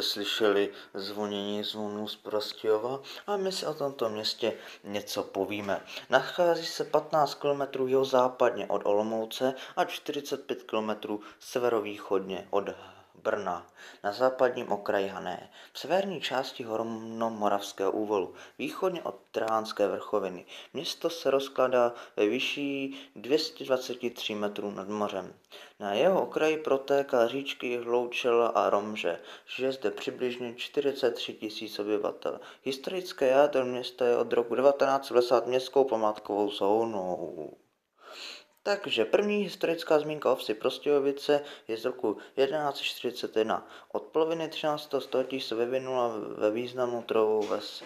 slyšeli zvonění zvonů z Prostějova a my si o tomto městě něco povíme. Nachází se 15 km jihozápadně od Olomouce a 45 km severovýchodně od Brna, na západním okraji Hané, v severní části Hornomoravského úvalu, východně od Trhánské vrchoviny. Město se rozkládá ve výši 223 metrů nad mořem. Na jeho okraji protéká říčky Hloučela a Romže. Žije zde přibližně 43 000 obyvatel. Historické jádro města je od roku 1950 městskou památkovou zónou. Takže první historická zmínka o vsi Prostějovice je z roku 1141. Od poloviny 13. století se vyvinula ve významnou trhovou ves.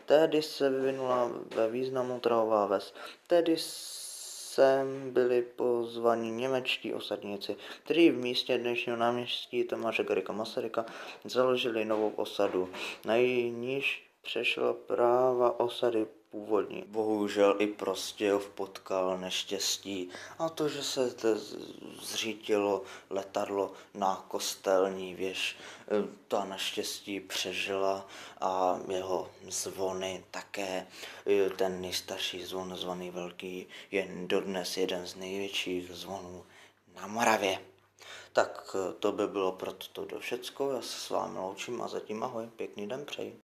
Tehdy sem byli pozvaní němečtí osadníci, kteří v místě dnešního náměstí Tomáše Garrigua Masaryka založili novou osadu, na níž přešla práva osady původní. Bohužel i Prostějov potkal neštěstí, a to, že se zde zřítilo letadlo na Kostelní věž. Ta naštěstí přežila a jeho zvony také. Ten nejstarší zvon, zvaný Velký, je dodnes jeden z největších zvonů na Moravě. Tak to by bylo pro toto všecko, já se s vámi loučím a zatím ahoj, pěkný den přeji.